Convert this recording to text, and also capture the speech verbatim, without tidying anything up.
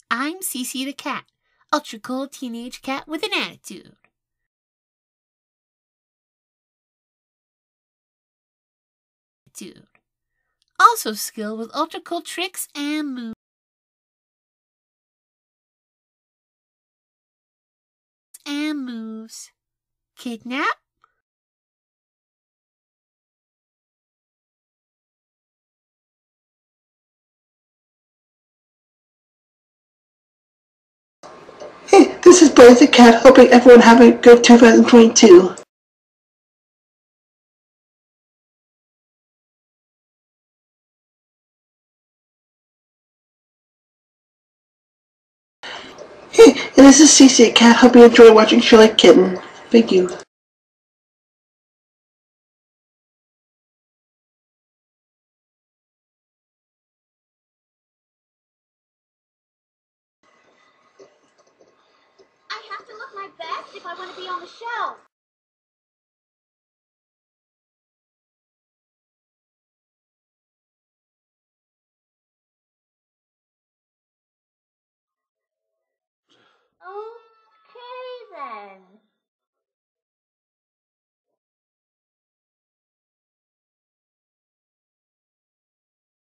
I'm Cece the cat, ultra cool teenage cat with an attitude. Also skilled with ultra cool tricks and moves. And moves. Kidnap? Hey, this is Blaze the cat, hoping everyone have a good two thousand twenty-two. Hey, and this is Cece the cat, hope you enjoy watching Shirley Kitten. Thank you. I have to look my best if I want to be on the show. Oh